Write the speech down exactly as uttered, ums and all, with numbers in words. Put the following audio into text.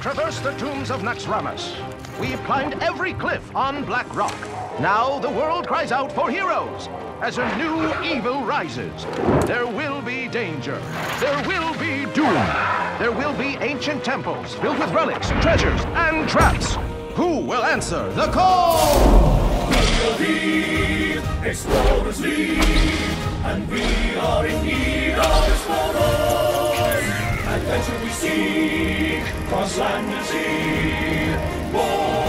traversed the tombs of Naxxramas. We've climbed every cliff on Black Rock. Now the world cries out for heroes. As a new evil rises, there will be danger. There will be doom. There will be ancient temples filled with relics, treasures, and traps. Who will answer the call? We will lead, explorers lead, and we are in need of explorers. Adventure we seek, cross land and sea. War